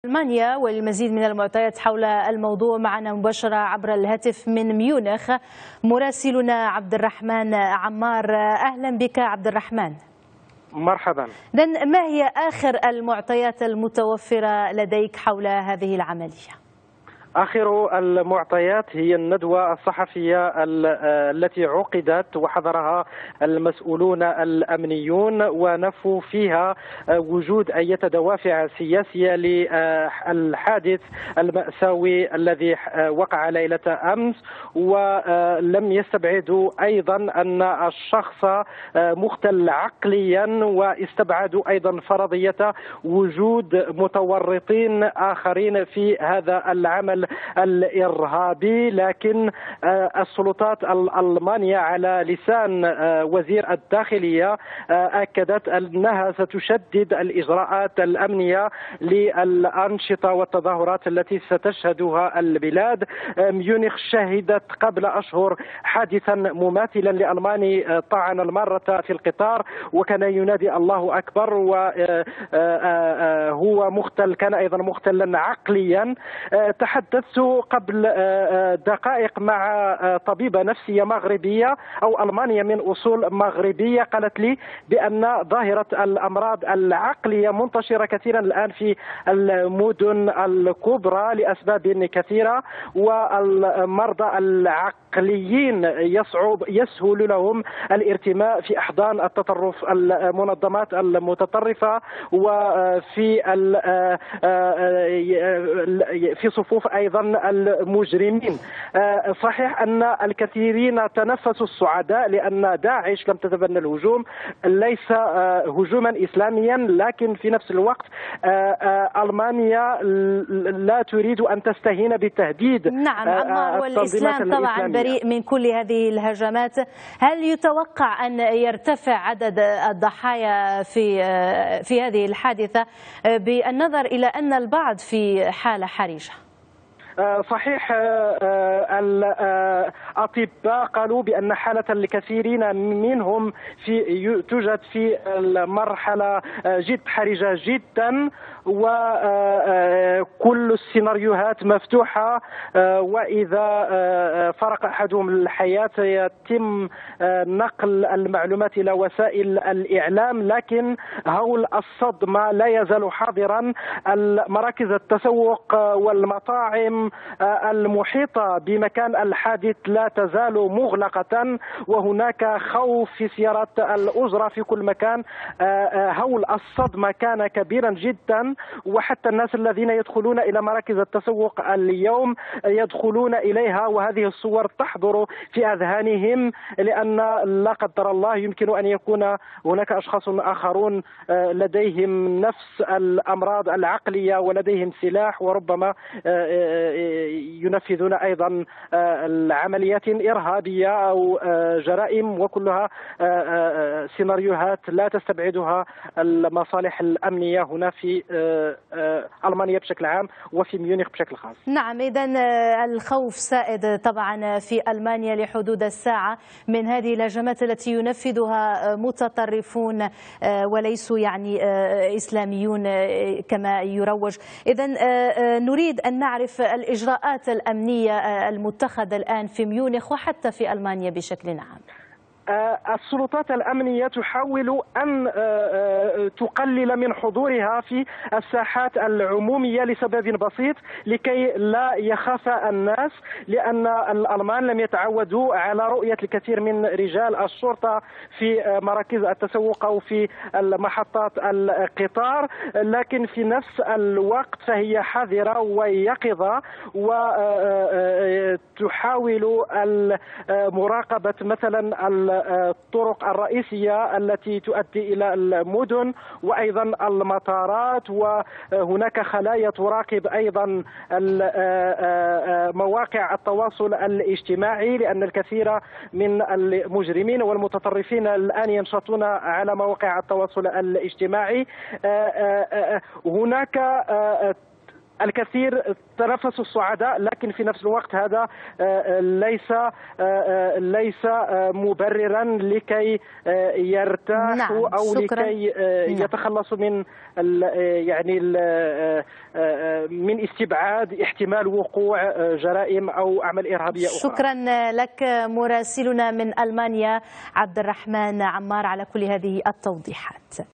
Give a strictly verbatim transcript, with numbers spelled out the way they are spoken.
ألمانيا والمزيد من المعطيات حول الموضوع معنا مباشرة عبر الهاتف من ميونخ مراسلنا عبد الرحمن عمار. أهلا بك عبد الرحمن. مرحبا. إذن ما هي آخر المعطيات المتوفرة لديك حول هذه العملية؟ آخر المعطيات هي الندوة الصحفية التي عقدت وحضرها المسؤولون الأمنيون ونفوا فيها وجود أي دوافع سياسية للحادث المأساوي الذي وقع ليلة أمس، ولم يستبعدوا أيضا أن الشخص مختل عقليا، واستبعدوا أيضا فرضية وجود متورطين آخرين في هذا العمل الإرهابي. لكن السلطات الألمانية على لسان وزير الداخلية أكدت أنها ستشدد الإجراءات الأمنية للأنشطة والتظاهرات التي ستشهدها البلاد. ميونخ شهدت قبل أشهر حادثا مماثلا لألماني طعن المارة في القطار وكان ينادي الله أكبر، وهو مختل، كان أيضا مختلا عقليا. تحدثت قبل دقائق مع طبيبة نفسية مغربية أو ألمانية من أصول مغربية، قالت لي بأن ظاهرة الأمراض العقلية منتشرة كثيرا الآن في المدن الكبرى لأسباب كثيرة، والمرضى العقليين يصعب يسهل لهم الارتماء في أحضان التطرف المنظمات المتطرفة وفي في صفوف أيضا المجرمين. صحيح أن الكثيرين تنفسوا الصعداء لأن داعش لم تتبنى الهجوم، ليس هجوما إسلاميا، لكن في نفس الوقت ألمانيا لا تريد أن تستهين بالتهديد. نعم عمار، والإسلام طبعا بريء من كل هذه الهجمات. هل يتوقع أن يرتفع عدد الضحايا في في هذه الحادثة بالنظر إلى أن البعض في حالة حرجة؟ صحيح، الأطباء قالوا بأن حالة الكثيرين منهم في توجد في المرحلة جد حرجة جدا، وكل السيناريوهات مفتوحة، وإذا فرق أحدهم الحياة يتم نقل المعلومات إلى وسائل الإعلام. لكن هول الصدمة لا يزال حاضرا. مراكز التسوق والمطاعم المحيطة بمكان الحادث لا تزال مغلقة، وهناك خوف في سيارات الأجرة في كل مكان. هول الصدمة كان كبيرا جدا، وحتى الناس الذين يدخلون إلى مراكز التسوق اليوم يدخلون إليها وهذه الصور تحضر في أذهانهم، لأن لا قدر الله يمكن أن يكون هناك أشخاص آخرون لديهم نفس الأمراض العقلية ولديهم سلاح، وربما ينفذون أيضا العمليات إرهابية أو جرائم، وكلها سيناريوهات لا تستبعدها المصالح الأمنية هنا في ألمانيا بشكل عام وفي ميونخ بشكل خاص. نعم، إذن الخوف سائد طبعا في ألمانيا لحدود الساعة من هذه الهجمات التي ينفذها متطرفون وليسوا يعني إسلاميون كما يروج. إذن نريد أن نعرف الإجراءات الأمنية المتخذة الآن في ميونخ وحتى في ألمانيا بشكل عام. السلطات الأمنية تحاول أن تقلل من حضورها في الساحات العمومية لسبب بسيط، لكي لا يخاف الناس، لأن الألمان لم يتعودوا على رؤية الكثير من رجال الشرطة في مراكز التسوق أو في محطات القطار. لكن في نفس الوقت فهي حذرة ويقظة، وتحاول مراقبة مثلا الطرق الرئيسية التي تؤدي إلى المدن وأيضا المطارات، وهناك خلايا تراقب أيضا مواقع التواصل الاجتماعي، لأن الكثير من المجرمين والمتطرفين الآن ينشطون على مواقع التواصل الاجتماعي. هناك الكثير تنفسوا الصعداء، لكن في نفس الوقت هذا ليس ليس مبررا لكي يرتاحوا نعم. او شكرا. لكي نعم. يتخلصوا من ال يعني ال من استبعاد احتمال وقوع جرائم او اعمال ارهابيه اخرى. شكرا لك مراسلنا من المانيا عبد الرحمن عمار على كل هذه التوضيحات.